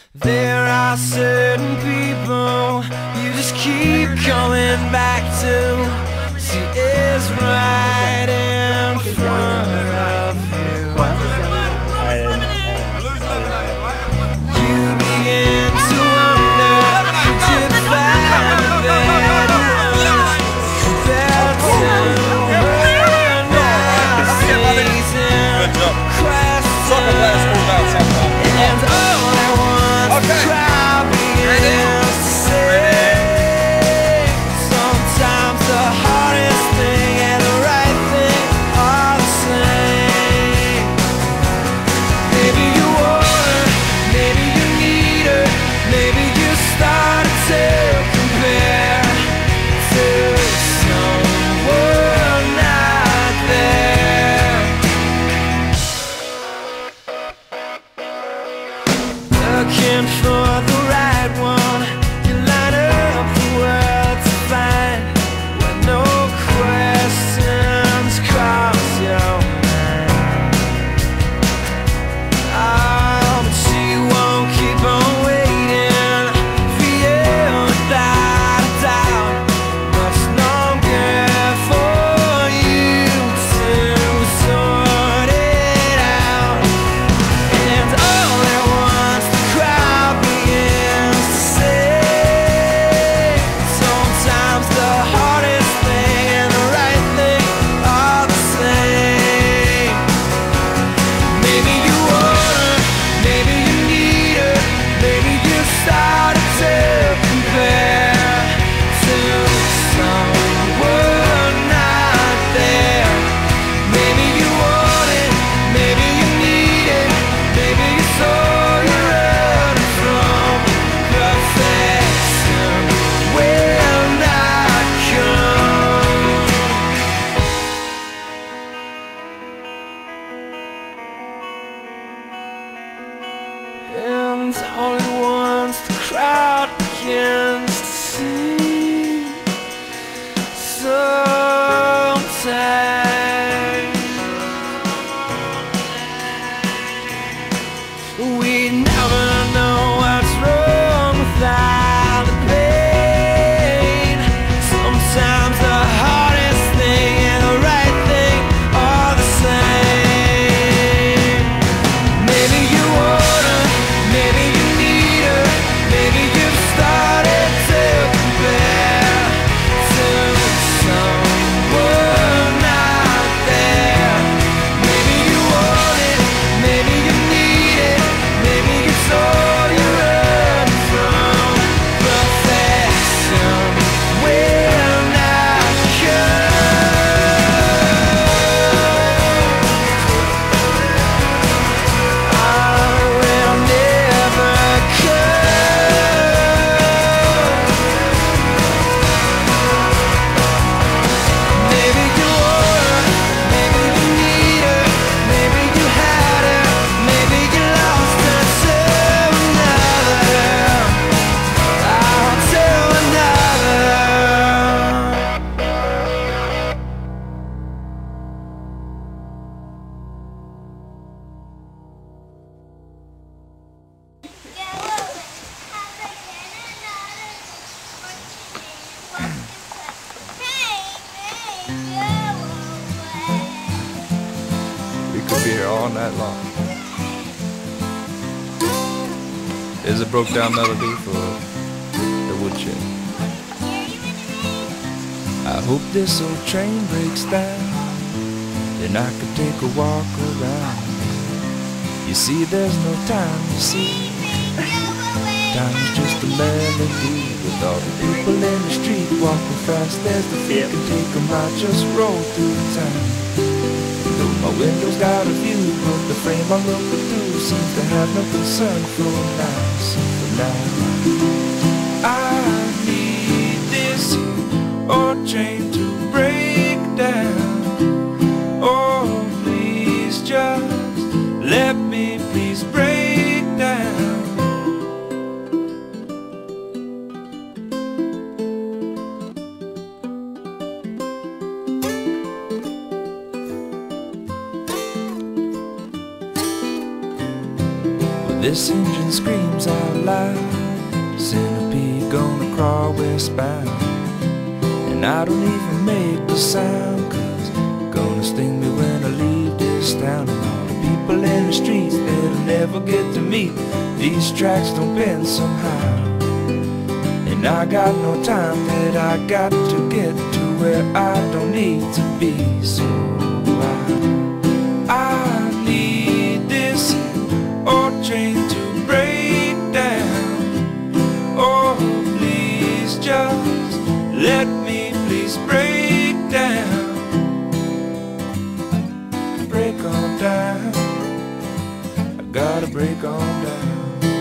There are certain people you just keep coming back to. She is right in front of you. You begin to wonder if you find that compared to and all I want to cry begins to say. Sometimes the hardest thing and the right thing are the same. Maybe you want her, maybe you need her, maybe you started to compare to someone not there. Looking for the right one, you line up the world to find when no questions cross your mind. Oh, but she won't keep on waiting for you without a doubt. Much longer for you to sort it out. And all at once the crowd begins to say, sometimes the hardest thing and the right thing are the same. Maybe you want her, maybe you need her, maybe you started to compare to someone not there. Maybe you want it, maybe you need it, maybe you saw you're running from perfection will not come. And all at once the crowd begins to sing. Sometimes we never know what's wrong without the pain. Sometimes the hardest thing and the right thing are the same. Maybe you want her, maybe you need her, maybe you've started to compare to someone not there. Maybe you want it, maybe you need it, maybe it's all you're running from. Perfection will not come. I will never come. Maybe you want her, maybe you need her, maybe you had her, maybe you lost her to another. I'll tell another. We could be here all night long. There's a broke down melody for the woodshed. I hope this old train breaks down, then I could take a walk around. You see, there's no time to see. Time's just a melody with all the people in the street walking fast as the feet can take 'em. I just roll through town. Though my window's got a view, but the frame I'm looking through seems to have no concern for now. So for now, I need this old train to break down. Oh, please just let me please break down. This engine screams out loud, centipede gonna crawl westbound. And I don't even make a sound, 'cause gonna sting me when I leave this town. And all the people in the streets that'll never get to meet, these tracks don't bend somehow. And I got no time that I got to get to where I don't need to be. So I need this old train to break down. Oh, please just let me please break down. Break on down. I gotta break on down.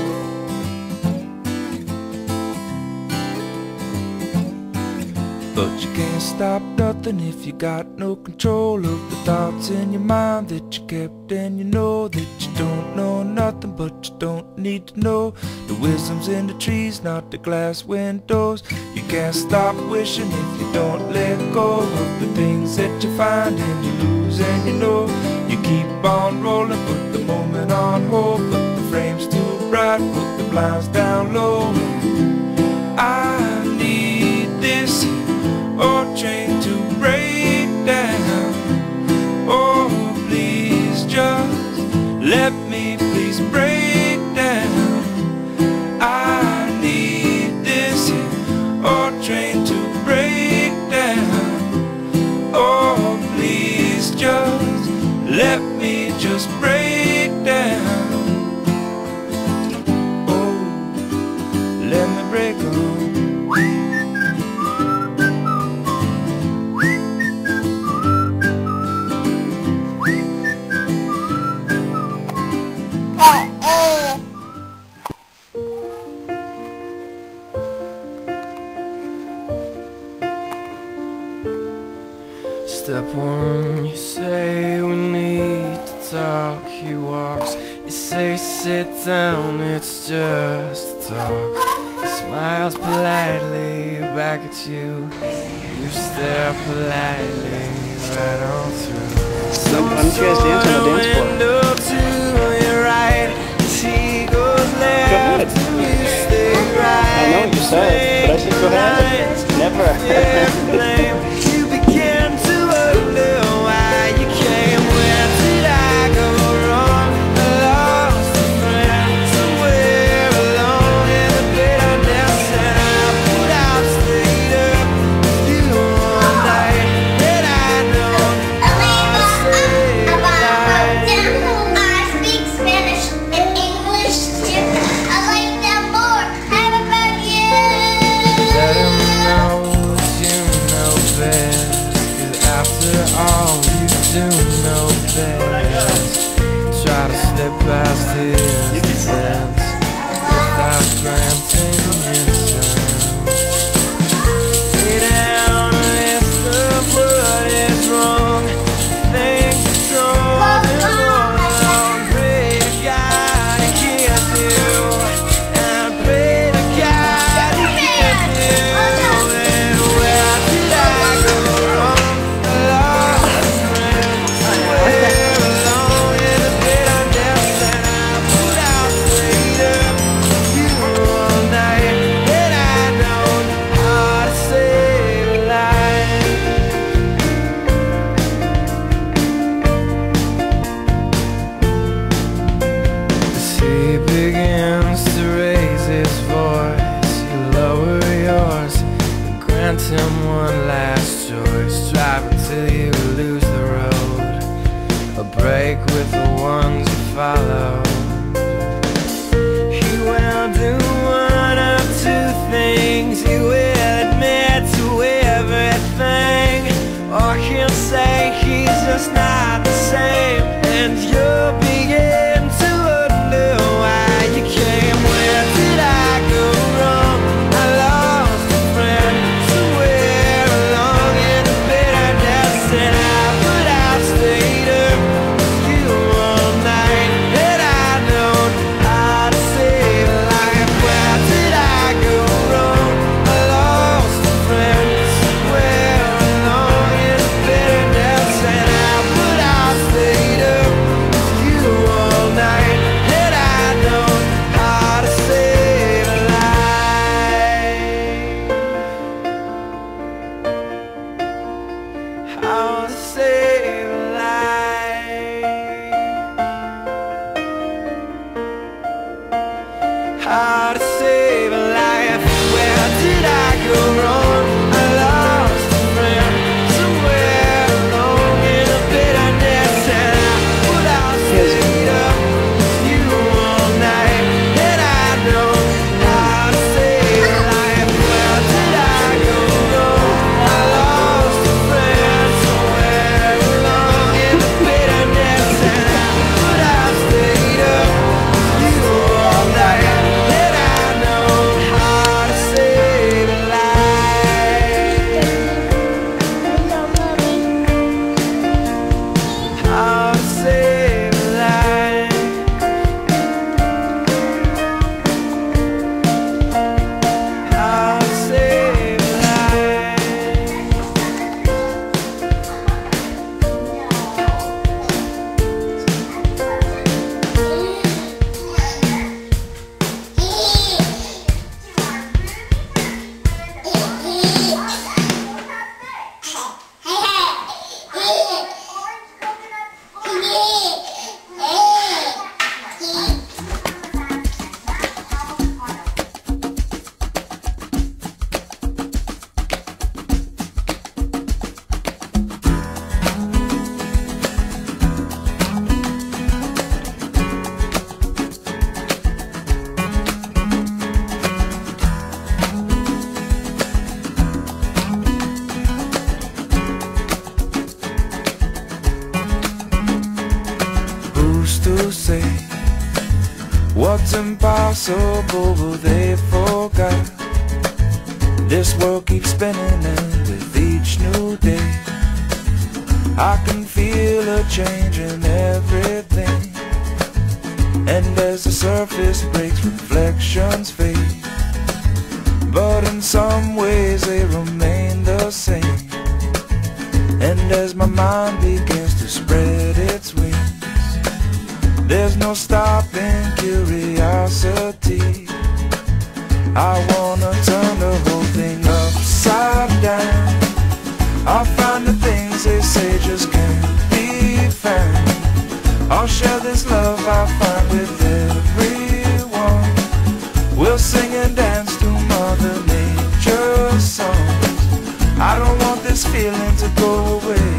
But you can't stop nothing if you got no control of the thoughts in your mind that you kept. And you know that you don't know nothing, but you don't need to know. The wisdom's in the trees, not the glass windows. You can't stop wishing if you don't let go of the things that you find and you lose. And you know you keep on rolling, put the moment on hold, put the frames too bright, put the blinds down low. I need this old train to break down. Oh, please just let me please break down. I need this old train to break down. Oh, please just let me just break down. Oh, let me break on. Step one, you say we need to talk. He walks, you say sit down, it's just a talk. He smiles politely back at you. You stare politely right on through. Why don't you guys dance on the dance floor? Window to your right, as he goes left, and you stay right. I know what you said, but I said go ahead. Never. You begin to wonder why you came. Where did I go wrong? I lost a friend somewhere alone in the bed I danced, and I put out stayed up with you all night. And I know how to say I speak Spanish and English too. I like them more. How about you? let him know that you know best, 'cause after all you do know best. Try to slip past his defense without granting instant. Lay down a list of what is wrong, things you told him all along. Pray to God he hears you, and pray to God he hears you. And where did I go wrong? I lost a friend somewhere alone in the bed I danced, and I put out stayed up with you all night. And I know how to save a life. As he begins to raise his voice, you lower yours and grant him one last choice. Drive until you lose the road, a break with the ones you follow. He will do one of two things. He will admit to everything, or he'll say he's just not the same. And you'll begin to wonder why you came. Where did I go wrong? I lost a friend somewhere along in the bed I danced, and I put out stayed up with you all night. And I know how to save a life. Where did I go wrong? I lost a friend somewhere along in the bed I danced, and I put out stayed up with you how to save a life. Where did I go wrong? I lost a friend somewhere along in the bitterness, and I would have stayed up with you all night. And I know how to save a life. Where did I go wrong? I lost a friend somewhere along in the bitterness, and I would have stayed up with you all night. And I know how to save a life. How to save a life. How to save a life. Who's to say what's impossible? Well, they forgot. This world keeps spinning, and with each new day I can feel a change in everything. And as the surface breaks, reflections fade, but in some ways they remain the same. And as my mind begins to spread its wings, there's no stopping curiosity. I wanna turn the whole thing upside down. I'll find the things they say just can't be found. I'll share this love I find with everyone. We'll sing and dance to Mother Nature's songs. I don't want this feeling to go away.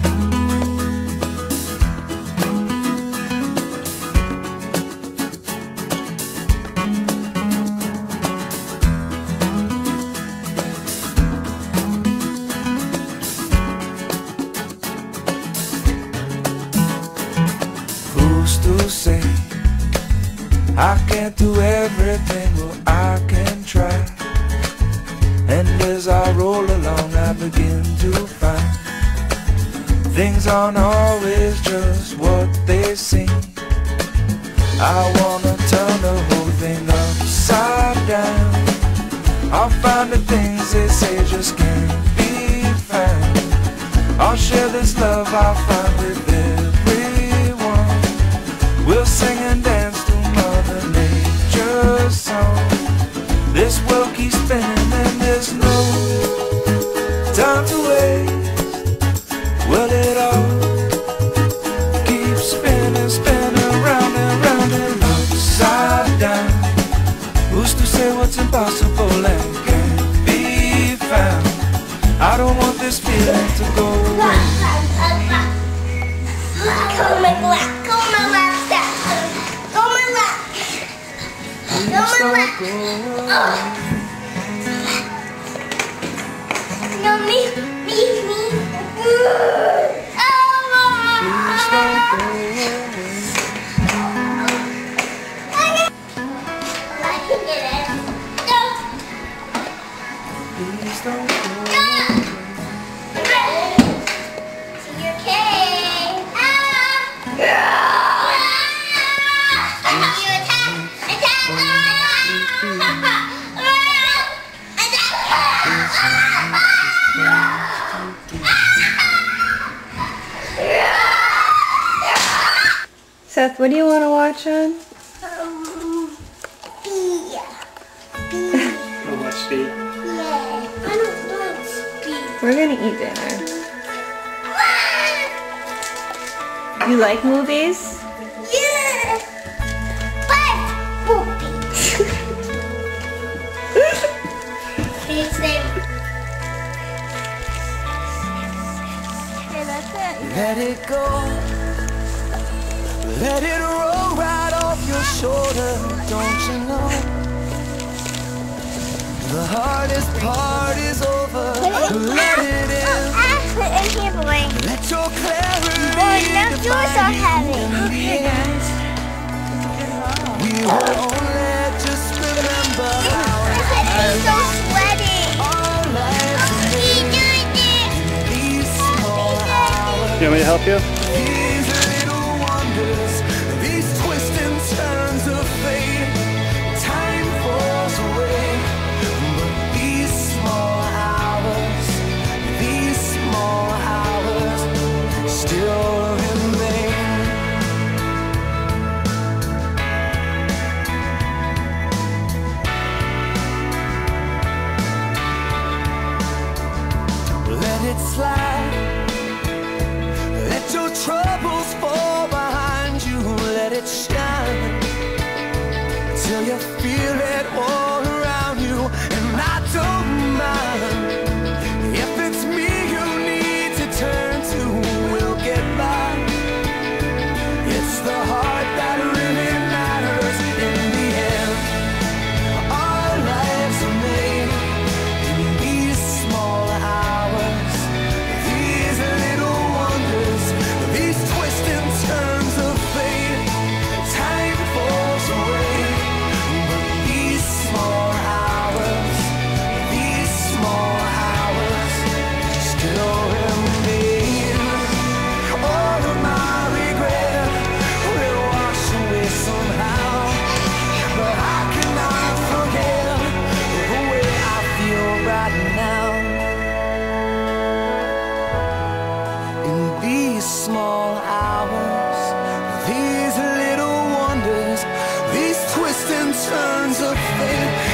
Who's to say I can't do everything? Well, I can try. And as I roll along, I begin to find things aren't always just what they seem. I wanna turn the whole thing upside down. I'll find the things they say just can't be found. I'll share this love I find with everyone. We'll sing and dance to Mother Nature's song. This world keeps spinning and there's no time to waste. Well, it all keeps spinning, spinning round and round and upside down. Who's to say what's impossible and can't be found? I don't want this feeling to go away. Go on my lap, go on my lap, Dad. Go on my lap. Go on my lap. Oh. No, me. Please don't go away. I can get it. Go. Please don't go Go. away. To your cave. You attack. Seth, what do you want to watch on? Oh, much speed. I don't like speed. We're gonna eat dinner. You like movies? Yeah. But it go. Let it roll right off your shoulder, don't you know? The hardest part is over. Let it in. Put it in here, boy. Let your clarity Boy, don't do it so heavy. Okay, guys. We will only just remember how It's so sweaty. our lives are made in these small hours. You want me to help you? These little wonders, these twists and turns of fate. Time falls away, but these small hours still remain. Let it slide. Let your troubles fall behind you. Let it shine till you feel it all around you. And I don't mind if it's me you need to turn to. We'll get by. It's the heart that really matters in the end. Our lives are made in these small hours. These little wonders, these twists and turns of fate. Time falls away, but these small hours still remain. All of my regret will wash away somehow, but how can I forget the way I feel right now? In these small hours, these little wonders, these twists and turns of fate.